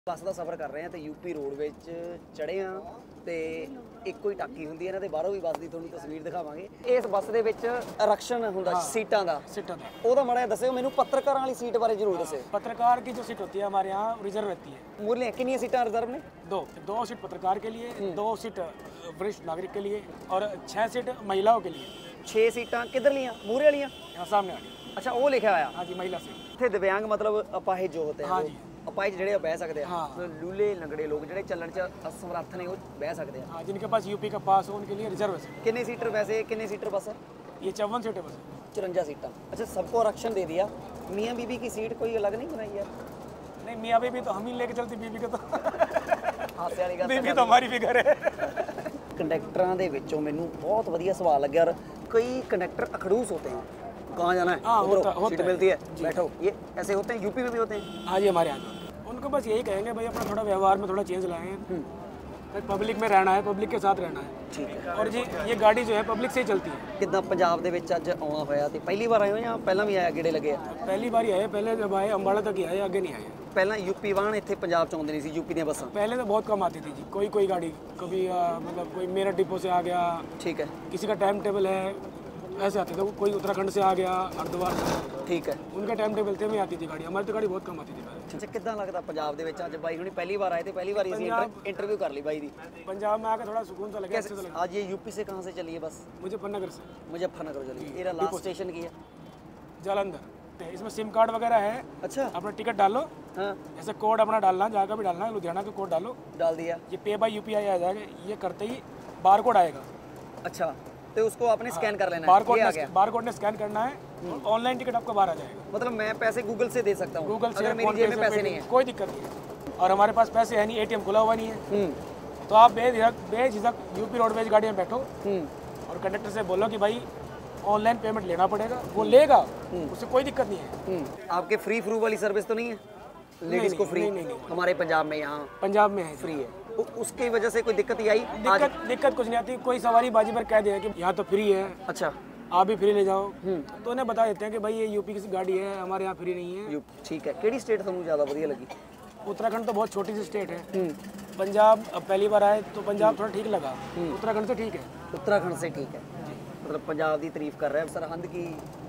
ਬੱਸ ਦਾ ਸਫ਼ਰ ਕਰ ਰਹੇ ਹਾਂ ਤੇ ਯੂਪੀ ਰੋਡਵੇਜ਼ ਚੜ੍ਹੇ ਹਾਂ ਤੇ ਇੱਕੋ ਹੀ ਟਾਕੀ ਹੁੰਦੀ ਹੈ ਇਹਨਾਂ ਦੇ ਬਾਹਰੋਂ ਵੀ ਬੱਸ ਦੀ ਤੁਹਾਨੂੰ ਤਸਵੀਰ ਦਿਖਾਵਾਂਗੇ। ਇਸ ਬੱਸ ਦੇ ਵਿੱਚ ਆਰਕਸ਼ਣ ਹੁੰਦਾ ਸੀਟਾਂ ਦਾ ਉਹਦਾ ਮਾੜਾ ਜਿਹਾ ਦੱਸਿਓ ਮੈਨੂੰ। पत्रकारों वाली सीट बारे जरूर दसे। पत्रकार की जो सीट होती है हमारे यहाँ रिजर्व रहती है। मूल्य कितनी सीटें रिजर्व ने? दो सीट पत्रकार के लिए, 2 सीट वरिष्ठ नागरिक के लिए और 6 सीट महिलाओं के लिए। 6 सीटां किधर लिया? मूरे वालियां यहाँ सामने वाली। अच्छा वो लिखा आया। हाँ जी, महिला सीट। इत्थे दिव्यांग मतलब अपाहिज जो होते हैं। हाँ जी, अपाहिज ਜਿਹੜੇ ਬਹਿ ਸਕਦੇ ਆ, ਲੂਲੇ ਲੰਗੜੇ ਲੋਕ ਜਿਹੜੇ ਚੱਲਣ ਚ ਅਸਮਰੱਥ ਨੇ ਉਹ ਬਹਿ ਸਕਦੇ ਆ। हाँ, जिनके पास यूपी का पास हो उनके लिए रिजर्व है। कितने सीटर वैसे कितने सीटर बस है? ये 54 सीटें बस। 54 सीटा। अच्छा सबको आरक्षण दे दिया। मियाँ बीबी की सीट कोई अलग नहीं बनाई यार? नहीं, मियाँ बीबी तो हम ही लेके चलते, बीबी का तो हासे वाली गल। बीबी तो हमारी भी घर है। कंडक्टਰਾਂ ਦੇ ਵਿੱਚੋਂ ਮੈਨੂੰ ਬਹੁਤ ਵਧੀਆ ਸਵਾਲ ਲੱਗਿਆ ਯਾਰ। कई कंडक्टर अखड़ूस होते हैं, कहाँ जाना है? हाँ, सीट मिलती है बैठो। ये ऐसे होते हैं? यूपी में भी होते हैं? हाँ जी, हमारे यहाँ उनको बस यही कहेंगे भाई अपना थोड़ा व्यवहार में थोड़ा चेंज लाएं। भाई पब्लिक में रहना है, पब्लिक के साथ रहना है। ठीक है। और जी ये गाड़ी जो है पब्लिक से ही चलती है। कितना पंजाब ਦੇ ਵਿੱਚ ਅੱਜ ਆਉਣਾ ਹੋਇਆ ਤੇ ਪਹਿਲੀ ਵਾਰ ਆਏ ਹੋ ਜਾਂ ਪਹਿਲਾਂ ਵੀ ਆਇਆ ਗੇੜੇ ਲੱਗੇ ਆ? पहली बार ही आए, पहले जब आए अम्बाड़ा तक ही आए, आगे नहीं आए। ਪਹਿਲਾਂ ਯੂਪੀ ਵਾਹਨ ਇੱਥੇ ਪੰਜਾਬ ਚ ਆਉਂਦੇ ਨਹੀਂ ਸੀ, ਯੂਪੀ ਦੀਆਂ ਬੱਸਾਂ? पहले तो बहुत कम आती थी जी, कोई गाड़ी कभी मतलब कोई मेरठ डिपो से आ गया। ठीक है। किसी का टाइम टेबल है ऐसे आते थे, कोई उत्तराखंड से आ गया, हरिद्वार से। ठीक है। उनका टाइम टेबल थे में आती थी गाड़ी, हमारी तो गाड़ी बहुत कम आती थी पहले। अच्छा कितना लगता पंजाब ਦੇ ਵਿੱਚ ਅੱਜ ਬਾਈ ਹੁਣੀ ਪਹਿਲੀ ਵਾਰ ਆਏ ਤੇ ਪਹਿਲੀ ਵਾਰ ਅਸੀਂ इंटरव्यू कर ली बाई दी। पंजाब में आकर थोड़ा सुकून सा लगा, अच्छा सा लगा। आज ये यूपी से कहाँ से चली है बस? मुजफ्फरनगर से। मुजफ्फरनगर चली। ये लास्ट स्टेशन की है जालंधर। इसमें सिम कार्ड वगैरह है। अच्छा। अपना टिकट डालो। हाँ। ऐसे कोड अपना डालना, जहाँ का भी डालना है, लुधियाना का कोड डालो। डाल दिया। ये पे बाय यूपीआई आ जाएगा, ये करते ही बार कोड आएगा। अच्छा तो उसको आपने स्कैन कर लेना है? बार कोड ने स्कैन करना है, ऑनलाइन टिकट आपको बाहर आ जाएगा। मतलब मैं पैसे गूगल से दे सकता हूँ? गूगल से, अगर मेरी जेब में पैसे नहीं है? कोई दिक्कत नहीं है। और हमारे पास पैसे है नहीं, एटीएम खुला हुआ नहीं है, तो आप बेझिझक यूपी रोडवेज गाड़ी में बैठो और कंडक्टर से बोलो कि भाई ऑनलाइन पेमेंट लेना पड़ेगा, वो लेगा, उससे कोई दिक्कत नहीं है। आपके फ्री वाली सर्विस तो नहीं है लेडीज को? फ्री नहीं, हमारे पंजाब में, यहाँ पंजाब में है फ्री है। उसकी वजह से कोई दिक्कत ही आई? दिक्कत कुछ नहीं आती, कोई सवारी बाजी पर कह दे कि यहाँ तो फ्री है। अच्छा आप भी फ्री ले जाओ, तो उन्हें बता देते हैं कि भाई ये यूपी की गाड़ी है, हमारे यहाँ फ्री नहीं है। ठीक है। केड़ी स्टेट तुमको ज़्यादा बढ़िया लगी? उत्तराखंड तो बहुत छोटी सी स्टेट है। पंजाब अब पहली बार आए तो पंजाब थोड़ा ठीक लगा, उत्तराखंड से ठीक है। उत्तराखंड से ठीक है, मतलब पंजाब की तारीफ कर रहे हैं। सरहंद की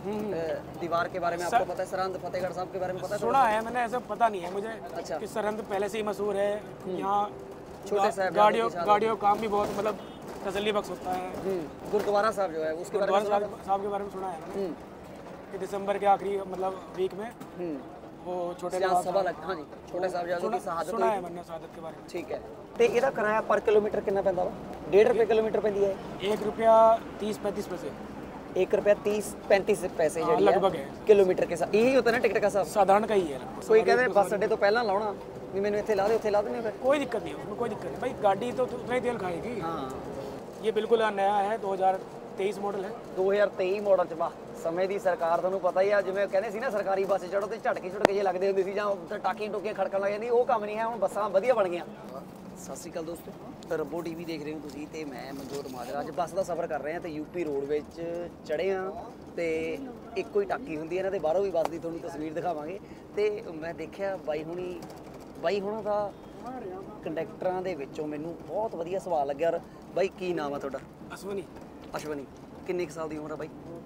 दीवार के बारे में आपको पता है? सरहंद फतेहगढ़ साहब के बारे में पता है? सुना है मैंने, ऐसा पता नहीं है मुझे। अच्छा। कि सरहंद पहले से ही मशहूर है, यहाँ छोटे साहब गाड़ियों काम भी बहुत मतलब तसल्ली बख्श होता है। गुरुद्वारा साहब जो है उसके बारे में साहब के बारे में सुना है कि दिसंबर के आखिरी मतलब वीक में वो छोटे सभा लग। हाँ जी, छोटे साहब की शहादत सुना है मैंने, शहादत के बारे में। ठीक है। तो ਇਹਦਾ ਕਿਰਾਇਆ पर किलोमीटर कितना पैंदा वा? 1.5 रुपये किलोमीटर पैंदी है? 1 रुपया 30-35 पैसे। 1 रुपया 30-35 पैसे लगभग है किलोमीटर के साथ। यही होता है ना टिकट का साहब? साधारण का ही है। कोई कहते हैं बस अड्डे तो पहला लाना भी मैंने इतने ला दे, उत्थे ला देने फिर कोई दिक्कत नहीं है, उसमें कोई दिक्कत नहीं भाई, गाड़ी तो उतना ही तेल खाएगी। हाँ। ये बिल्कुल नया है, 2023 मॉडल है। 2023 मॉडल च वाह ਸਮੇਂ ਦੀ ਸਰਕਾਰ ਤੁਹਾਨੂੰ ਪਤਾ ਹੀ ਆ। ਜਿਵੇਂ ਕਹਿੰਦੇ ਸੀ ਨਾ ਸਰਕਾਰੀ ਬੱਸ ਚੜੋ ਤੇ ਝਟਕੇ ਜੇ ਲੱਗਦੇ ਹੁੰਦੇ ਸੀ ਜਾਂ ਟਾਕੀਆਂ ਟੋਕੀਆਂ ਖੜਕਣ ਲੱਗ ਜਾਂਦੀ, ਉਹ ਕੰਮ ਨਹੀਂ ਹੈ ਹੁਣ, ਬੱਸਾਂ ਵਧੀਆ ਬਣ ਗਈਆਂ। ਸਤਿ ਸ਼੍ਰੀ ਅਕਾਲ ਦੋਸਤੋ, ਰੱਬੋ ਟੀਵੀ ਦੇਖ ਰਹੇ ਹੋ ਤੁਸੀਂ ਤੇ ਮੈਂ ਮਨਜੋਤ ਮਾਜਰਾ। ਅੱਜ ਬੱਸ ਦਾ ਸਫ਼ਰ ਕਰ ਰਹੇ ਹਾਂ ਤੇ ਯੂਪੀ ਰੋਡਵੇਜ਼ ਚੜ੍ਹੇ ਹਾਂ ਤੇ ਇੱਕੋ ਹੀ ਟਾਕੀ ਹੁੰਦੀ ਹੈ, ਇਹਨਾਂ ਦੇ ਬਾਹਰੋਂ ਵੀ ਬੱਸ ਦੀ ਤੁਹਾਨੂੰ ਤਸਵੀਰ ਦਿਖਾਵਾਂਗੇ। ਤੇ ਮੈਂ ਦੇਖਿਆ ਬਾਈ ਹੁਣਾਂ ਦਾ ਕੰਡਕਟਰਾਂ ਦੇ ਵਿੱਚੋਂ ਮੈਨੂੰ ਬਹੁਤ ਵਧੀਆ ਸਵਾਲ ਲੱਗਿਆ ਯਾਰ। ਬਾਈ ਕੀ ਨਾਮ ਆ ਤੁਹਾਡਾ? ਅਸ਼ਵਨੀ। ਕਿੰਨੇ ਕੁ ਸਾਲ ਦੀ ਉਮਰ ਆ ਬਾਈ?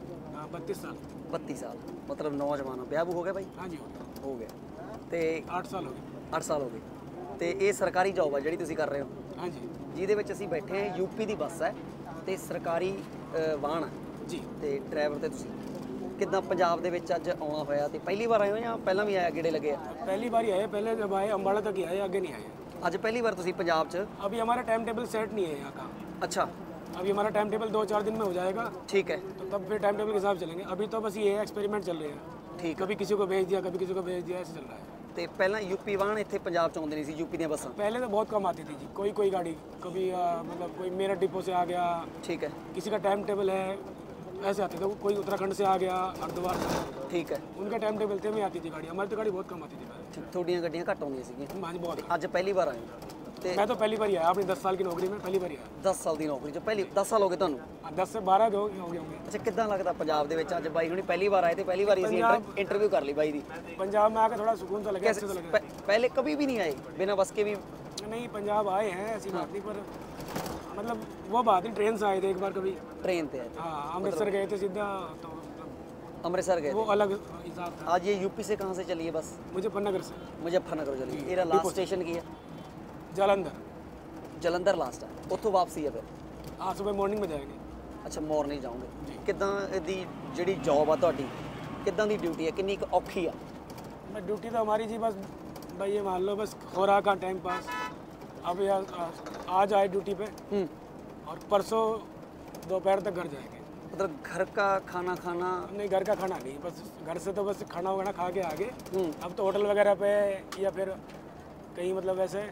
32 साल। 32 साल मतलब नौजवान। ब्याह हो गया भाई? हाँ जी हो गया। तो 8 साल हो गए। 8 साल हो गए। तो ये सरकारी जॉब है जी तुम कर रहे हो? हाँ जी। जिहदे विच असीं बैठे हैं, यूपी की बस है तो सरकारी वाहन है जी। तो ड्राइवर तो तुसीं कितना पंजाब दे विच अज आउणा होया ते पहली बार आए हो या पहलां भी आया गेड़े लगे? पहली बार ही आए, पहले जब आए अम्बाड़ा तक ही आए, आगे नहीं आए। अज पहली बार तुसीं पंजाब च? अभी हमारा टाइम टेबल सेट नहीं है यहाँ का। अच्छा। अभी हमारा टाइम टेबल 2-4 दिन में हो जाएगा। ठीक है। तो तब फिर टाइम टेबल के हिसाब चलेंगे। अभी तो बस ये एक्सपेरिमेंट चल रहे हैं। ठीक। कभी किसी को भेज दिया, कभी किसी को भेज दिया, ऐसे चल रहा है। तो पहला यूपी वाहन इतने पंजाब च आउंदे नहीं सी, यूपी दी बसां? पहले तो बहुत कम आती थी जी, कोई गाड़ी कभी मतलब कोई मेरठ डिपो से आ गया। ठीक है। किसी का टाइम टेबल है ऐसे आते थे, कोई उत्तराखंड से आ गया, हरिद्वार से। ठीक है। उनका टाइम टेबल थे में आती थी गाड़ी, हमारी तो गाड़ी बहुत कम आती थी पहले। थोड़ियां गड्डियां घट आउंदियां सी? हाँ जी बहुत। अज पहली बार आए? मैं तो पहली बार ही आया अपनी 10 साल की नौकरी में, पहली बार ही आया। 10 ਸਾਲ ਦੀ ਨੌਕਰੀ 'ਚ ਪਹਿਲੀ 10 ਸਾਲ ਹੋ ਗਏ ਤੁਹਾਨੂੰ? 10 से 12 हो गए होंगे। ਅੱਛਾ, ਕਿੱਦਾਂ ਲੱਗਦਾ ਪੰਜਾਬ ਦੇ ਵਿੱਚ ਅੱਜ ਬਾਈ ਹੁਣੀ ਪਹਿਲੀ ਵਾਰ ਆਏ ਤੇ ਪਹਿਲੀ ਵਾਰ ਅਸੀਂ ਇੰਟਰਵਿਊ ਕਰ ਲਈ ਬਾਈ ਦੀ? पंजाब में आकर थोड़ा सुकून सा लगा, अच्छा सा लगा। पहले कभी भी नहीं आए बिना बस के भी? नहीं, पंजाब आए हैं, ऐसी बात नहीं, पर मतलब वो बात नहीं, ट्रेन से आए थे एक बार कभी। ट्रेन पे आए थे? हाँ, अमृतसर गए थे सीधा, तो अमृतसर गए वो अलग हिसाब था। आज ये यूपी से कहाँ से चली है बस? मुजफ्फरनगर से। मुजफ्फरनगर चली है। ये लास्ट स्टेशन की है जालंधर। ਜਲੰਧਰ ਲਾਸਟ ਹੈ, ਉੱਥੋਂ ਵਾਪਸੀ ਹੈ ਫਿਰ? हाँ, सुबह मॉर्निंग में जाएंगे। ਅੱਛਾ, ਮਾਰਨਿੰਗ ਜਾਓਗੇ। ਕਿੱਦਾਂ ਇਹਦੀ ਜਿਹੜੀ ਜੌਬ ਆ ਤੁਹਾਡੀ, ਕਿੱਦਾਂ ਦੀ ਡਿਊਟੀ ਹੈ, ਕਿੰਨੀ ਕੁ ਔਖੀ ਆ? ड्यूटी तो हमारी जी बस भाई ये मान लो बस हो रहा का टाइम पास। अब आज आए ड्यूटी पे और परसों दोपहर तक घर जाएंगे। मतलब घर का खाना खाना? नहीं, घर का खाना नहीं, बस घर से तो बस खाना वगैरह खा के आगे। अब तो होटल वगैरह पे या फिर कहीं मतलब वैसे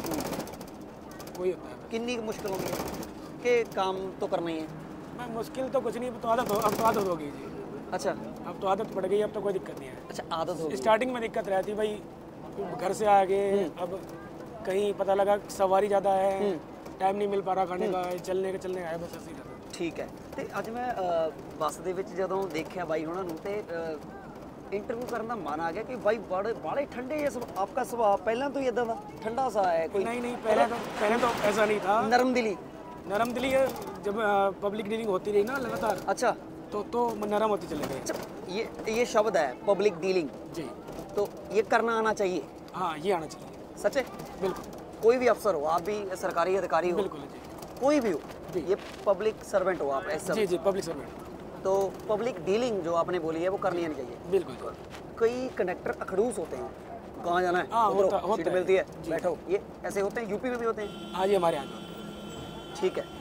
वही होता है। कितनी मुश्किल होगी कि काम तो करना ही है? मैं मुश्किल तो कुछ नहीं, अब तो आदत हो गई जी। अच्छा, अब तो आदत पड़ गई, अब तो कोई दिक्कत नहीं है। अच्छा, आदत हो गई। स्टार्टिंग में दिक्कत रहती भाई, घर से आगे अब कहीं पता लगा सवारी ज़्यादा है, टाइम नहीं मिल पा रहा खाने का, चलने आया, बस ऐसे ही रहता। ठीक है। ਤੇ ਅੱਜ ਮੈਂ ਬੱਸ ਦੇ ਵਿੱਚ ਜਦੋਂ ਦੇਖਿਆ ਬਾਈ ਉਹਨਾਂ ਨੂੰ ਤੇ ਇੰਟਰਵਿਊ ਕਰਨ ਦਾ ਮਨ ਆ ਗਿਆ ਕਿ ਬਾਈ ਬੜੇ ਠੰਡੇ ਜਿਹੇ ਆਪਕਾ ਸੁਭਾਅ ਪਹਿਲਾਂ ਤੋਂ ਹੀ ਇਦਾਂ ਦਾ ਠੰਡਾ सा है कोई? नहीं, पहले तो ऐसा नहीं था। नरम दिली? नरम दिली है, जब पब्लिक डीलिंग होती रही ना लगातार। अच्छा, तो नरम होती चले गए। अच्छा, ये शब्द है पब्लिक डीलिंग जी, तो ये करना आना चाहिए? हाँ, ये आना चाहिए। सच है? बिल्कुल। कोई भी अफसर हो, आप भी सरकारी अधिकारी हो, बिल्कुल जी, कोई भी हो, ये पब्लिक सर्वेंट हो आप ऐसा? जी, पब्लिक सर्वेंट। तो पब्लिक डीलिंग जो आपने बोली है वो करनी आनी चाहिए। बिल्कुल। कई कंडक्टर अखड़ूस होते हैं, कहाँ जाना है, हाँ, उतरो, होता सीट है। मिलती है, बैठो, ये ऐसे होते हैं? यूपी में भी होते हैं? हाँ जी, हमारे यहाँ। ठीक है।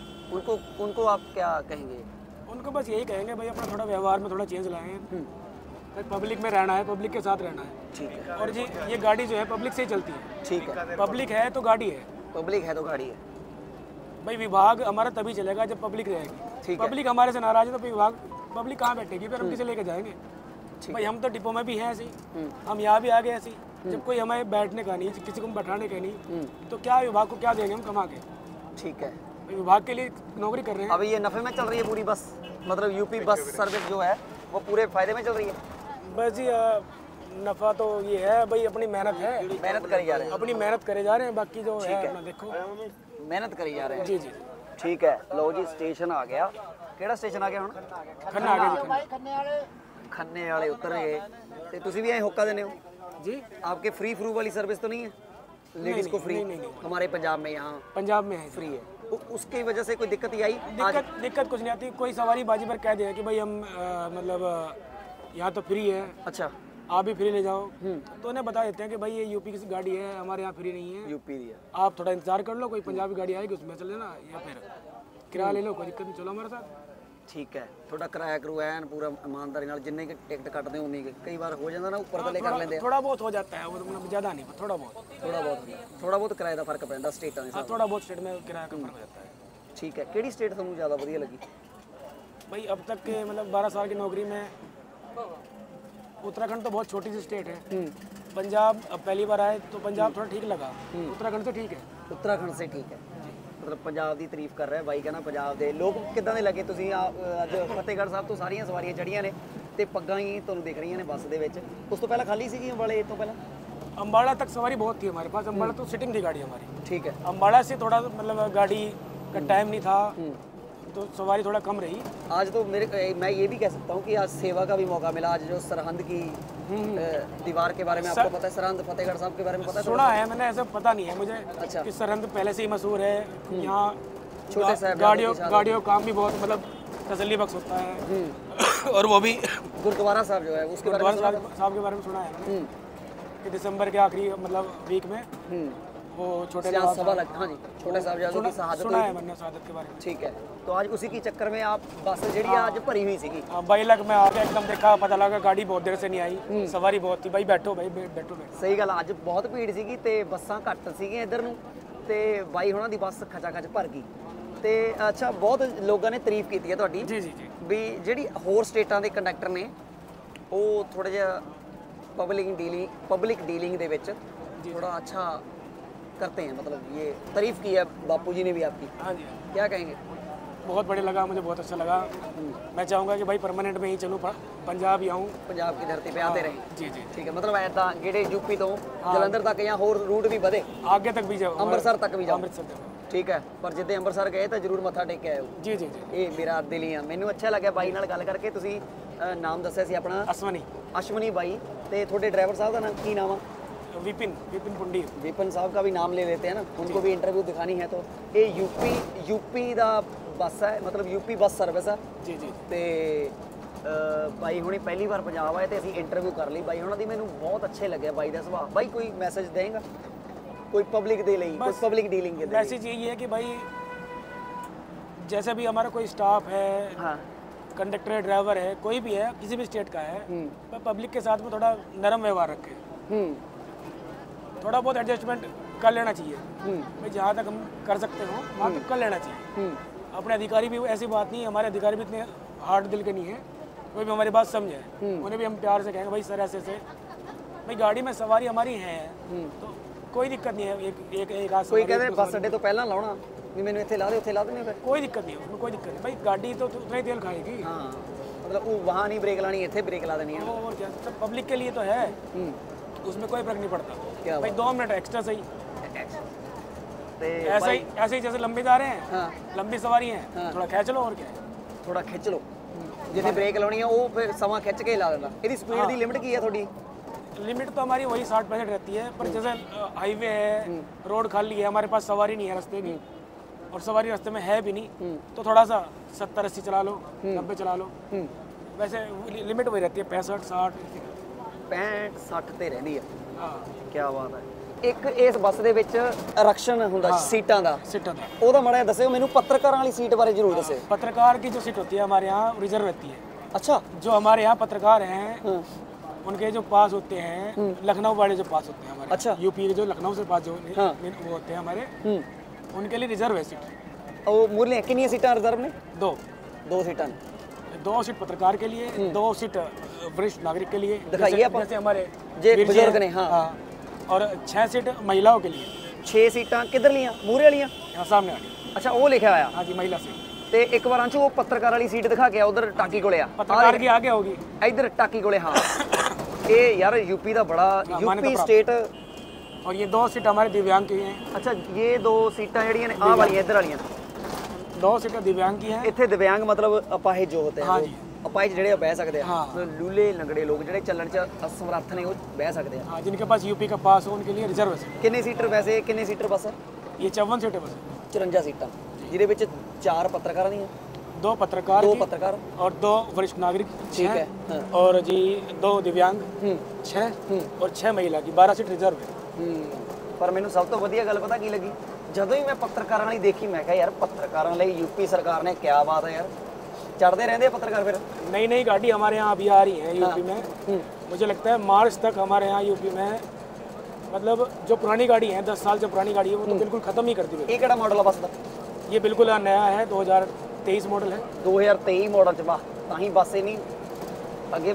उनको आप क्या कहेंगे? उनको बस यही कहेंगे भाई अपना थोड़ा व्यवहार में थोड़ा चेंज लाएं, पब्लिक में रहना है, पब्लिक के साथ रहना है। ठीक है। और जी ये गाड़ी जो है पब्लिक से ही चलती है। ठीक है। पब्लिक है तो गाड़ी है, पब्लिक है तो गाड़ी है। भाई विभाग हमारा तभी चलेगा जब पब्लिक रहेगी। ठीक है। पब्लिक हमारे से नाराज है तो विभाग पब्लिक कहाँ बैठेगी, फिर हम किसे लेके जाएंगे? भाई हम तो डिपो में भी हैं ऐसे ही, हम यहाँ भी आ गए ऐसे ही। जब कोई हमें बैठने का नहीं, किसी को बैठाने का नहीं, तो क्या विभाग को क्या देंगे हम कमा के? ठीक है। विभाग के लिए नौकरी कर रहे हैं। अभी ये नफ़े में चल रही है पूरी बस, मतलब यूपी बस सर्विस जो है वो पूरे फायदे में चल रही है? बस जी नफ़ा तो ये है भाई, अपनी मेहनत है, मेहनत करी जा रहे हैं, अपनी मेहनत करे जा रहे हैं, बाकी जो है अपना देखो, मेहनत करी जा रहे हैं। जी जी। ठीक है। लो जी, स्टेशन आ गया। ਕਿਹੜਾ ਸਟੇਸ਼ਨ ਆ ਗਿਆ ਹੁਣ? खन्ना आ गया जी, खन्ने वाले उतर गए। ਤੇ ਤੁਸੀਂ ਵੀ ਐ ਹੋਕਾ ਦੇਨੇ ਹੋ जी। आपके फ्री फ्रू वाली सर्विस तो नहीं है? लेडीज को फ्री? नहीं। हमारे पंजाब में यहाँ पंजाब में है फ्री है। उसकी वजह से कोई दिक्कत ही आई? दिक्कत कुछ नहीं आती। कोई सवारी बाजी पर कह दे कि भाई हम मतलब यहाँ तो फ्री है, अच्छा, आप भी फ्री ले जाओ, तो उन्हें बता देते हैं कि भाई ये यूपी की गाड़ी है, हमारे यहाँ फ्री नहीं है, यूपी दी है, आप थोड़ा इंतजार कर लो, कोई पंजाबी गाड़ी आएगी उसमें चल लेना, या फिर किराया ले लो, कोई दिक्कत नहीं, चलो हमारे साथ। ठीक है। थोड़ा किराया करू ਐਨ पूरा ईमानदारी नाल जिन्ने की टिकट कटते हो उन्नी कई बार हो जाता ना ऊपर थले कर लेंदे, थोड़ा बहुत हो जाता है, वो मतलब ज़्यादा नहीं, थोड़ा बहुत किराए का फर्क पैंदा स्टेटां दे हाँ, थोड़ा बहुत स्टेट में किराया का फर्क हो जाता है। ठीक है। केड़ी स्टेट ਤੁਹਾਨੂੰ ज़्यादा ਵਧੀਆ लगी? भाई अब तक के मतलब 12 साल की नौकरी में उत्तराखंड तो बहुत छोटी सी स्टेट है, पंजाब अब पहली बार आए तो पंजाब थोड़ा ठीक लगा, उत्तराखंड से ठीक है। उत्तराखंड से ठीक है, मतलब पंजाब ਦੀ ਤਾਰੀਫ ਕਰ ਰਿਹਾ ਬਾਈ, ਕਹਿੰਦਾ ਪੰਜਾਬ ਦੇ ਲੋਕ ਕਿੱਦਾਂ ਦੇ ਲੱਗੇ? ਤੁਸੀਂ ਅੱਜ ਫਤਿਹਗੜ੍ਹ ਸਾਹਿਬ ਤੋਂ ਸਾਰੀਆਂ ਸਵਾਰੀਆਂ ਚੜੀਆਂ ਨੇ ਤੇ ਪੱਗਾਂ ਹੀ ਤੁਹਾਨੂੰ ਦਿਖ ਰਹੀਆਂ ਨੇ ਬੱਸ ਦੇ ਵਿੱਚ। ਉਸ ਤੋਂ ਪਹਿਲਾਂ ਖਾਲੀ ਸੀਗੀ ਅੰਬਾਲੇ ਤੋਂ ਪਹਿਲਾਂ? अम्बाड़ा तक सवारी बहुत थी हमारे पास, अम्बाड़ा तो सिटिंग थी गाड़ी हमारी। ठीक है। अम्बाड़ा से थोड़ा मतलब गाड़ी का टाइम नहीं था, तो सवारी थोड़ा कम रही। आज तो मैं ये भी कह सकता हूँ कि आज सेवा का भी मौका मिला। आज जो सरहंद की दीवार के बारे में आपको पता है? सरहंद फतेहगढ़ साहब के बारे में पता है? सुना है मैंने, ऐसा पता नहीं है मुझे। अच्छा। कि सरहंद पहले से ही मशहूर है, यहाँ छोटे साहब गाड़ियों काम भी बहुत मतलब तसल्ली बख्श होता है। और वो भी गुरुद्वारा साहब जो है उसके बारे में साहब के बारे में सुना है मैंने कि दिसंबर के आखिरी मतलब वीक में वो छोटे सभा लगता। हाँ जी, छोटे साहब की शहादत सुना है मैंने शहादत के बारे में। ठीक है। तो आज उसी की चक्कर में आप बस जी आज भरी हुई सी? बाईलक में आके एकदम देखा, पता लगा गाड़ी बहुत देर से नहीं आई, सवारी बहुत थी, भाई बैठो बैठो। सही गल, ਅੱਜ ਬਹੁਤ ਭੀੜ ਸੀਗੀ ਤੇ ਬੱਸਾਂ ਘੱਟ ਸੀਗੀਆਂ ਇੱਧਰ ਨੂੰ ਤੇ ਬਾਈ ਹੁਣਾਂ ਦੀ ਬੱਸ ਖਚਾ ਖਚ ਭਰ ਗਈ ਤੇ ਅੱਛਾ ਬਹੁਤ ਲੋਕਾਂ ਨੇ ਤਾਰੀਫ ਕੀਤੀ ਹੈ ਤੁਹਾਡੀ। ਜੀ ਜੀ ਜੀ। ਵੀ ਜਿਹੜੀ ਹੋਰ ਸਟੇਟਾਂ ਦੇ ਕੰਡਕਟਰ ਨੇ ਉਹ ਥੋੜਾ ਜਿਹਾ ਪਬਲਿਕ ਡੀਲਿੰਗ ਦੇ ਵਿੱਚ ਥੋੜਾ ਅੱਛਾ करते हैं, मतलब ये तारीफ की है बापू जी ने भी आपकी, हाँ जी, क्या कहेंगे? बहुत बढ़िया लगा, मुझे बहुत अच्छा लगा। मैं चाहूँगा कि भाई परमानेंट में ही चलूँ, पंजाब ही आऊँ। पंजाब की धरती पे आते रहे। जी जी, ठीक है, मतलब ऐसा गेड़े यूपी तो जलंधर तक या होर रूट भी ਵਧੇ, आगे तक भी जाओ, ਅੰਮ੍ਰਿਤਸਰ ਤੱਕ ਵੀ ਜਾਓ। अमृतसर तक। ਠੀਕ ਹੈ, ਪਰ ਜਿੱਦੇ ਅੰਮ੍ਰਿਤਸਰ ਗਏ ਤਾਂ ਜ਼ਰੂਰ ਮੱਥਾ ਟੇਕ ਕੇ ਆਇਓ। जी जी जी। ਇਹ ਮੇਰਾ ਦਿਲ ਹੀ ਆ। ਮੈਨੂੰ ਅੱਛਾ ਲੱਗਿਆ ਬਾਈ ਨਾਲ ਗੱਲ ਕਰਕੇ। ਤੁਸੀਂ ਨਾਮ ਦੱਸਿਆ ਸੀ ਆਪਣਾ अश्वनी ਅਸ਼ਵਨੀ ਬਾਈ, ਤੇ ਤੁਹਾਡੇ ਡਰਾਈਵਰ ਸਾਹਿਬ ਦਾ ਨਾਮ ਕੀ ਨਾਮ ਆ? विपिन पुंडी। विपिन साहब का भी नाम ले लेते हैं ना, उनको भी इंटरव्यू दिखानी है। तो ये यूपी ਦਾ ਬੱਸ ਹੈ, ਮਤਲਬ यूपी ਬੱਸ ਸਰਵਿਸ ਆ। जी जी। ਤੇ ਬਾਈ ਹੁਣੀ ਪਹਿਲੀ ਵਾਰ ਪੰਜਾਬ ਆਏ ਤੇ ਅਸੀਂ ਇੰਟਰਵਿਊ ਕਰ ਲਈ ਬਾਈ ਹੁਣਾਂ ਦੀ। ਮੈਨੂੰ ਬਹੁਤ ਅੱਛੇ ਲੱਗਿਆ ਬਾਈ ਦਾ ਸੁਭਾਅ। ਬਾਈ ਕੋਈ ਮੈਸੇਜ ਦੇਂਗਾ कोई पब्लिक दे ਲਈ, कोई पब्लिक डीलिंग के लिए? मैसेज यही है कि भाई जैसे भी हमारा कोई स्टाफ है, हाँ, कंडक्टर है, ड्राइवर है, कोई भी है, किसी भी स्टेट का है, तो पब्लिक के साथ में थोड़ा नरम व्यवहार रखे, थोड़ा बहुत एडजस्टमेंट कर लेना चाहिए। भाई जहाँ तक हम कर सकते हो वहाँ तक कर लेना चाहिए। अपने अधिकारी भी ऐसी बात नहीं, हमारे अधिकारी भी इतने हार्ड दिल के नहीं है, कोई भी हमारी बात समझे, उन्हें भी हम प्यार से कहेंगे भाई सर ऐसे भाई गाड़ी में सवारी हमारी है तो कोई दिक्कत नहीं है। एक आध कोई कहते बस अड्डे तो पहला लाना भी मैंने इत्थे ला दे, उत्थे ला देने फिर कोई दिक्कत नहीं है, उसमें कोई दिक्कत नहीं। भाई गाड़ी तो उतना ही तेल खाएगी। हाँ, मतलब वो वहाँ नहीं ब्रेक लानी, इत्थे ब्रेक ला देनी है। और क्या, सब पब्लिक के लिए तो है, उसमें कोई फर्क नहीं पड़ता। क्या भाई 2 मिनट एक्स्ट्रा सही, ते ऐसे ही जैसे लंबे जा रहे हैं, हाँ, लंबी सवारी है, थोड़ा खींच लो और क्या है। थोड़ा खिंच लो, जिथे ब्रेक लानी है वो फिर समा खिंच के ला देना। ਇਹਦੀ स्पीड ਦੀ लिमिट की है थोड़ी? लिमिट तो हमारी वही 60% रहती है, पर जैसे हाईवे है, रोड खाली है, हमारे पास सवारी नहीं है रास्ते की, और सवारी रास्ते में है भी नहीं, तो थोड़ा सा 70-80 चला लो, 90 चला लो। वैसे लिमिट वही रहती है 65-60। 65-60 ਤੇ ਰਹਿੰਦੀ ਹੈ। हाँ, ਕੀ ਬਾਤ ਹੈ। ਇੱਕ ਇਸ ਬੱਸ ਦੇ ਵਿੱਚ ਆਰਕਸ਼ਣ ਹੁੰਦਾ ਸੀਟਾਂ ਦਾ, सीट होता है। ਉਹਦਾ ਮਾੜਾ ਜਿਹਾ ਦੱਸਿਓ ਮੈਨੂੰ। ਪੱਤਰਕਾਰਾਂ ਵਾਲੀ ਸੀਟ ਬਾਰੇ ਜ਼ਰੂਰ ਦੱਸਿਓ। पत्रकार की जो सीट होती है हमारे यहाँ रिजर्व रहती है। अच्छा, जो हमारे यहाँ पत्रकार हैं उनके जो पास होते हैं, लखनऊ वाले जो पास होते हैं हमारे, अच्छा, यूपी के जो लखनऊ से पास जो हाँ, वो होते हैं हमारे, उनके लिए रिजर्व है सीट। ਉਹ ਮੁਰਲੀਆਂ ਕਿੰਨੀਆਂ ਸੀਟਾਂ ਰਿਜ਼ਰਵ ਨੇ? 2 सीटां। 2 सीट पत्रकार के लिए, 2 सीट वरिष्ठ नागरिक के लिए, दिखाइए आप। जैसे हमारे जे वीर जी बुजुर्ग हैं, ने, हाँ। और 6 सीट महिलाओं के लिए। 6 ਸੀਟਾਂ ਕਿੱਧਰ ਲੀਆਂ? ਮੂਹਰੇ ਵਾਲੀਆਂ? यहाँ सामने वाली। ਅੱਛਾ, ਉਹ ਲਿਖਿਆ ਹੋਇਆ। हाँ जी, महिला सीट। ਤੇ ਇੱਕ ਵਾਰ ਅੰਸ਼ੂ ਉਹ ਪੱਤਰਕਾਰ ਵਾਲੀ ਸੀਟ ਦਿਖਾ ਕੇ ਆ, ਉਧਰ ਟਾਕੀ ਕੋਲੇ ਆ। पत्रकार की आगे होगी। ਇੱਧਰ ਟਾਕੀ ਕੋਲੇ, ਹਾਂ। ਇਹ ਯਾਰ यूपी ਦਾ ਬੜਾ यूपी स्टेट। और ये 2 सीट हमारे दिव्यांग की हैं। ਅੱਛਾ, ਇਹ 2 ਸੀਟਾਂ ਜਿਹੜੀਆਂ ਨੇ ਆਹ ਵਾਲੀਆਂ ਇੱਧਰ ਵਾਲੀਆਂ, 2 सीटें दिव्यांग की हैं। ਇੱਥੇ ਦਿਵਿਆਂਗ मतलब ਅਪਾਹਿਜ ਜੋ ਹੋਤੇ हाँ हैं, जी। ਅਪਾਹਿਜ ਜਿਹੜੇ ਬਹਿ ਸਕਦੇ ਆ, ਹਾਂ। ਲੂਲੇ ਲੰਗੜੇ ਲੋਕ ਜਿਹੜੇ ਚੱਲਣ ਚ ਅਸਮਰੱਥ ਨੇ ਉਹ ਬਹਿ ਸਕਦੇ ਆ। हाँ, जिनके पास यूपी का पास हो उनके लिए रिजर्व है सीट। ਕਿੰਨੇ ਸੀਟਰ ਵੈਸੇ ਕਿੰਨੇ ਸੀਟਰ ਬੱਸ ਹੈ? ये 54 सीटें बस। 54 ਸੀਟਾਂ, ਜਿਹਦੇ ਵਿੱਚ 4 ਪੱਤਰਕਾਰਾਂ ਦੀਆਂ, 2 पत्रकार 2 की, पत्रकार और 2 वरिष्ठ नागरिक, ठीक 6, है, हाँ। और जी 2 दिव्यांग, 6, और 6 महिला की, 12 सीट रिजर्व है। ਪਰ ਮੈਨੂੰ ਸਭ ਤੋਂ ਵਧੀਆ ਗੱਲ ਪਤਾ ਕੀ ਲੱਗੀ? ਜਦੋਂ ਹੀ ਮੈਂ ਪੱਤਰਕਾਰਾਂ ਵਾਲੀ ਦੇਖੀ ਮੈਂ ਕਿਹਾ ਯਾਰ ਪੱਤਰਕਾਰਾਂ ਲਈ यूपी ਸਰਕਾਰ ਨੇ ਕੀ ਬਾਤ ਹੈ ਯਾਰ। चढ़ते रहते हैं पत्रकार फिर? नई नई गाड़ी हमारे यहाँ अभी आ रही है यूपी में। मुझे लगता है मार्च तक हमारे यहाँ यूपी में, मतलब जो पुरानी गाड़ी है 10 साल जो पुरानी गाड़ी है वो तो बिल्कुल ख़त्म ही कर दी। ये केड़ा मॉडल है बस दा? ये बिल्कुल नया है, 2023 मॉडल है। 2023 मॉडल च वाह, ਤਾਂ ਹੀ ਬੱਸ ਹੀ ਨਹੀਂ ਅੱਗੇ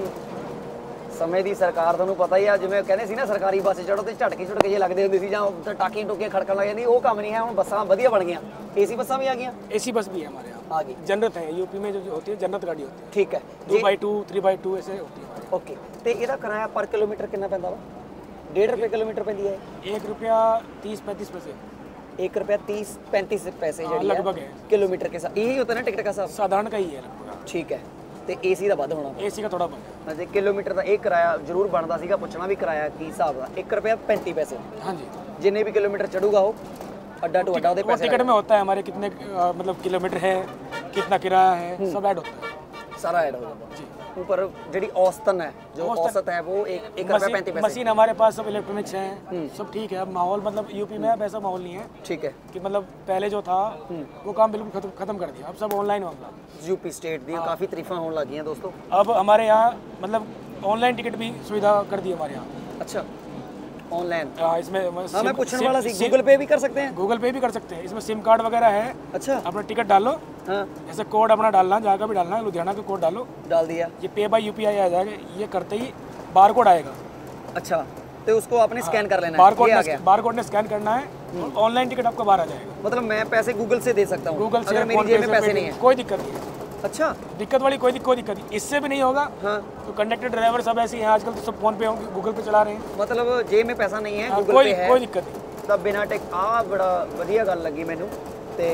ਸਮੇਂ ਦੀ ਸਰਕਾਰ ਤੁਹਾਨੂੰ ਪਤਾ ਹੀ ਆ। ਜਿਵੇਂ ਕਹਿੰਦੇ ਸੀ ਨਾ ਸਰਕਾਰੀ ਬੱਸ ਚੜੋ ਤੇ ਝਟਕੇ ਝੁਟਕੇ ਜੇ ਲੱਗਦੇ ਹੁੰਦੇ ਸੀ ਜਾਂ ਉੱਤੇ ਟਾਕੀਆਂ ਟੋਕੀਆਂ ਖੜਕਣ ਲੱਗ ਜਾਂਦੀ, ਉਹ ਕੰਮ ਨਹੀਂ ਹੈ ਹੁਣ। ਬੱਸਾਂ ਵਧੀਆ ਬਣ ਗਈਆਂ, ਏਸੀ ਬੱਸਾਂ ਵੀ ਆ ਗਈਆਂ। एसी बस भी है हमारे यहाँ आ गई जनरत है यूपी में, जो होती है जनरत गाड़ी होती है, ठीक है। 2x2 3x2 ऐसे होती है। ओके, ਤੇ ਇਹਦਾ ਕਿਰਾਇਆ ਪਰ ਕਿਲੋਮੀਟਰ ਕਿੰਨਾ ਪੈਂਦਾ ਵਾ? 1.5 रुपये किलोमीटर ਪੈਂਦੀ ਹੈ। 1 रुपया 30-35 पैसे। 1 रुपया 30-35 पैसे ਜਿਹੜੀ लगभग है किलोमीटर के साथ। यही होता है ना टिकट का हिसाब? साधारण का ही है लगभग। ठीक है, ਤੇ ਏਸੀ ਦਾ ਵੱਧ ਹੋਣਾ? एसी का थोड़ा बढ़ है। ਤੇ ਕਿਲੋਮੀਟਰ ਦਾ ਇਹ ਕਿਰਾਇਆ ਜ਼ਰੂਰ ਬਣਦਾ ਸੀਗਾ, ਪੁੱਛਣਾ ਵੀ ਕਿਰਾਇਆ ਕੀ ਹਿਸਾਬ ਦਾ? 1 रुपया 35 पैसे। हाँ जी, जिन्ने भी किलोमीटर चढ़ूगा हो अड्डा टू अड्डा वो टिकट में होता है हमारे कितने मतलब किलोमीटर है, कितना किराया है, सब ऐड होता है, सारा ऐड हो जाता है जी। ऊपर ਜਿਹੜੀ औसतन है, जो औसत है वो 1 रुपया 35 पैसे। मशीन हमारे पास सब इलेक्ट्रॉनिक्स हैं, सब ठीक है। अब माहौल मतलब यूपी में अब ऐसा माहौल नहीं है ठीक है कि मतलब पहले जो था वो काम बिल्कुल खत्म कर दिया, अब सब ऑनलाइन होगा। यूपी स्टेट दी काफ़ी तारीफां होने लगी हैं दोस्तों। अब हमारे यहाँ मतलब ऑनलाइन टिकट भी सुविधा कर दी हमारे यहाँ। अच्छा, ऑनलाइन? इसमें हाँ, मैं पूछने वाला सी, गूगल पे भी कर सकते हैं? गूगल पे भी कर सकते हैं, इसमें सिम कार्ड वगैरह है। अच्छा, अपना टिकट डालो, हाँ, जैसे कोड अपना डालना, जहाँ का भी डालना है, लुधियाना का कोड डालो, डाल दिया। ये पे बाय यूपीआई आ जाएगा, ये करते ही बार कोड आएगा। अच्छा, तो उसको आपने स्कैन कर लेना है? बार कोड ने स्कैन करना है, ऑनलाइन टिकट आपको बाहर आ जाएगा। मतलब मैं पैसे गूगल से दे सकता हूँ गूगल से, अगर मेरी जेब में पैसे नहीं है? कोई दिक्कत नहीं है। अच्छा, दिक्कत वाली कोई दिक्कत नहीं। इससे भी नहीं होगा हाँ, तो कंडक्टर ड्राइवर सब ऐसे ही हैं आजकल, तो सब फोन पे गूगल पे चला रहे हैं। मतलब जेब में पैसा नहीं है, गूगल कोई पे है, कोई दिक्कत नहीं। ਤਾਂ ਬਿਨਾਂ ਟਿਕ ਆ ਬੜਾ ਵਧੀਆ ਗੱਲ ਲੱਗੀ ਮੈਨੂੰ। ਤੇ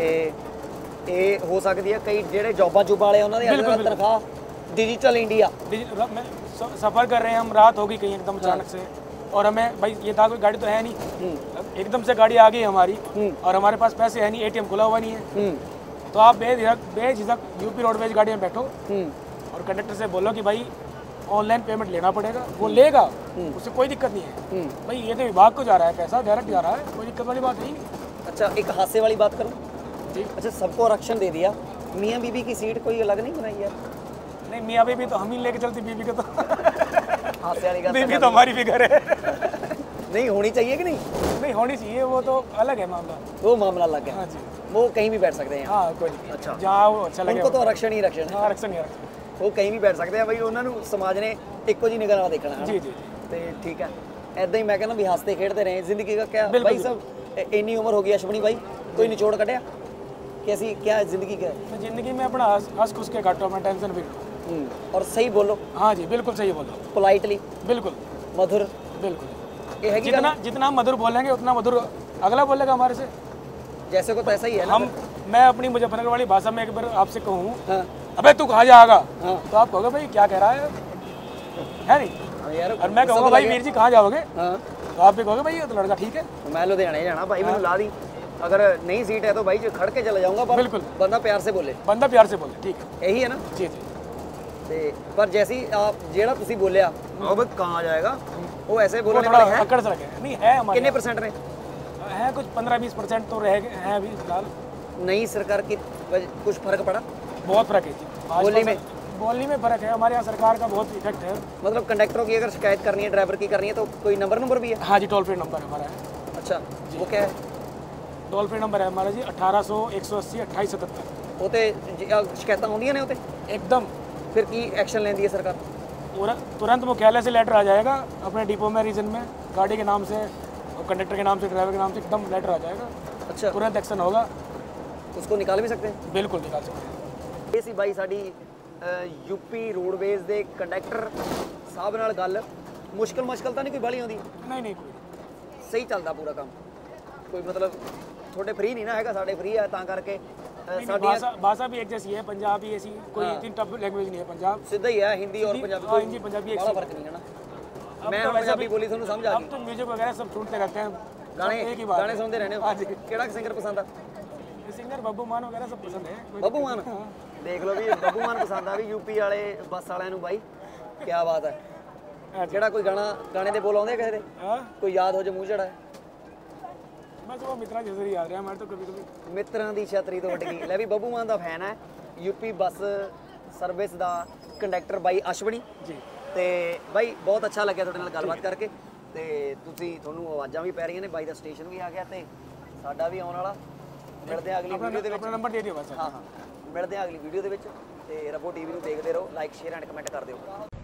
ਇਹ ਹੋ ਸਕਦੀ ਹੈ ਕਈ ਜਿਹੜੇ ਜੌਬਾਂ ਵਾਲੇ ਉਹਨਾਂ ਦੀ ਅੱਜ ਤਨਖਾਹ डिजिटल इंडिया सफ़र कर रहे हैं हम, रात हो गई कहीं एकदम अचानक से, और हमें भाई ये था कोई गाड़ी तो है नहीं, एकदम से गाड़ी आ गई हमारी और हमारे पास पैसे है नहीं, एटीएम खुला हुआ नहीं है, तो आप बेझिझक यूपी रोडवेज गाड़ी में बैठो और कंडक्टर से बोलो कि भाई ऑनलाइन पेमेंट लेना पड़ेगा, वो लेगा, उससे कोई दिक्कत नहीं है। भाई ये तो विभाग को जा रहा है पैसा, डायरेक्ट जा रहा है, कोई दिक्कत वाली बात नहीं। अच्छा, एक हादसे वाली बात करूँ जी। अच्छा, सबको आरक्षण दे दिया, मियाँ बीबी की सीट कोई अलग नहीं बनाई है? नहीं, मियाँ बीबी तो हम ही लेके चलती, बीबी के तो हादसे वाली बात, बीबी तो हमारी भी घर है। नहीं होनी चाहिए कि नहीं? नहीं होनी चाहिए, वो तो अलग है मामला, वो मामला अलग है। हाँ जी, वो कहीं भी बैठ सकते हैं। हाँ कोई नहीं। अच्छा, जहाँ वो अच्छा लगे उनको तो आरक्षण ही आरक्षण है। हाँ, आरक्षण ही आरक्षण। वो कहीं भी बैठ सकते हैं भाई, ਉਹਨਾਂ ਨੂੰ ਸਮਾਜ ਨੇ ਇੱਕੋ ਜੀ ਨਿਗਾਹ ਨਾਲ ਦੇਖਣਾ ਹੈ। जी जी ਤੇ ਠੀਕ ਹੈ, ਐਦਾਂ ਹੀ ਮੈਂ ਕਹਿੰਦਾ ਵੀ ਹੱਸਦੇ ਖੇਡਦੇ ਰਹੇ ਜ਼ਿੰਦਗੀ ਦਾ ਕਿਆ बिल्कुल, भाई सब ਇੰਨੀ ਉਮਰ ਹੋ ਗਈ ਅਸ਼ਵਨੀ भाई, कोई निचोड़ कटिया कैसी क्या है जिंदगी क्या है? तो जिंदगी में अपना हंस खुश के काटो, मैं टेंशन भी लूँ। और सही बोलो, हाँ जी बिल्कुल सही बोलो, पोलाइटली, बिल्कुल मधुर, बिल्कुल। ये है कि जितना हम मधुर बोलेंगे उतना मधुर अगला बोलेगा हमारे से। जैसे को तैसा ही है ना। मैं अपनी मुजफ्फरनगर वाली भाषा में एक बार आपसे कहूँ, हाँ, अबे तू कहाँ जाएगा, हाँ, तो आप कहोगे भाई क्या कह रहा है नहीं? हाँ यार, और मैं कहूँगा भाई वीर जी कहाँ जाओगे, हाँ, तो आप भी कहोगे भाई ये तो लड़का ठीक है। मैं लुधियाने ही जाना भाई, मैंने ला दी, अगर नई सीट है तो भाई जो खड़ के चला जाऊंगा, पर बिल्कुल। बंदा प्यार से बोले, बंदा प्यार से बोले, ठीक है, यही है ना। जी जी। ਤੇ ਪਰ जैसी आप जेड़ा ਤੁਸੀਂ बोलिया ਉਹ ਵੀ कहाँ जाएगा, वो ऐसे वो बोलने थोड़ा वाले हैं। अकड़ सा लगे, नहीं है हमारे कितने परसेंट ने यहाँ। है कुछ 15-20% तो रह गए हैं अभी फिलहाल। नई सरकार की कुछ फर्क पड़ा बहुत फर्क है जी, बोली में? बोली में फर्क है, हमारे यहाँ सरकार का बहुत इफेक्ट है। मतलब कंडक्टरों की अगर शिकायत करनी है, ड्राइवर की करनी है, तो कोई नंबर भी है? हाँ जी, टोल फ्री नंबर हमारा है। अच्छा, वो क्या है? टोल फ्री नंबर है हमारा जी 1800 180 2877। वो तो शिकायत आउंदियां ने, एकदम। फिर की एक्शन लेंदी है सरकार? तुरंत मुख्यालय से लेटर आ जाएगा अपने डिपो में, रीजन में, गाड़ी के नाम से और कंडक्टर के नाम से, ड्राइवर के नाम से, एकदम लेटर आ जाएगा। अच्छा, तुरंत एक्शन होगा। उसको निकाल भी सकते हैं? बिल्कुल निकाल सकते हैं। ये सी भाई साडी यूपी रोडवेज दे कंडक्टर साहब नाल गल। मुश्किल तो नहीं कोई बाली आउंदी? नहीं कोई, सही चलदा पूरा काम? कोई मतलब थोड़े फ्री नहीं ना हैगा, साडे फ्री है, तां करके भाषा भी एक जैसी है, पंजाबी ऐसी, कोई इतनी टफ लैंग्वेज नहीं है। पंजाब सीधा ही है, हिंदी और पंजाबी, हाँ, हिंदी पंजाबी एक बड़ा फर्क नहीं है ना। मैं पंजाबी बोली थोड़ा समझ आ अब तो म्यूजिक वगैरह सब सुनते रहते हैं, गाने एक ही बात गाने सुनते रहने हो? हाँ जी। केड़ा सिंगर पसंद आ? सिंगर बब्बू मान वगैरह सब पसंद है। बब्बू मान देख लो भी, बब्बू मान पसंद आ भी यूपी वाले बस वाले ਨੂੰ भाई, क्या बात है। केड़ा कोई गाने दे बोल आਉਂਦੇ ਕਿਸੇ ਦੇ? कोई याद हो जो मूंह चढ़ा है? बस वो मित्रा जैसे ही याद है हमारे, तो कभी कभी ਮਿੱਤਰਾਂ ਦੀ ਛਤਰੀ ਤੋਂ ਉੱਡ ਗਈ। ਲੈ ਵੀ ਬੱਬੂ ਮਾਨ ਦਾ ਫੈਨ ਹੈ, यूपी ਬੱਸ ਸਰਵਿਸ ਦਾ ਕੰਡਕਟਰ ਬਾਈ ਅਸ਼ਵਨੀ ਜੀ। ਤੇ ਬਾਈ ਬਹੁਤ ਅੱਛਾ ਲੱਗਿਆ ਤੁਹਾਡੇ ਨਾਲ ਗੱਲਬਾਤ ਕਰਕੇ, ਤੇ ਤੁਹਾਨੂੰ ਆਵਾਜ਼ਾਂ ਵੀ ਪੈ ਰਹੀਆਂ ਨੇ, ਬਾਈ ਦਾ ਸਟੇਸ਼ਨ ਵੀ ਆ ਗਿਆ ਤੇ ਸਾਡਾ ਵੀ ਆਉਣ ਵਾਲਾ। ਮਿਲਦੇ ਆ ਅਗਲੀ ਵੀਡੀਓ ਦੇ ਵਿੱਚ। अपना नंबर दे दियो बस। ਹਾਂ, ਮਿਲਦੇ ਆ ਅਗਲੀ ਵੀਡੀਓ ਦੇ ਵਿੱਚ, ਤੇ ਰਬੋ ਟੀਵੀ ਨੂੰ ਦੇਖਦੇ ਰਹੋ, ਲਾਈਕ ਸ਼ੇਅਰ ਐਂਡ ਕਮੈਂਟ ਕਰ ਦਿਓ।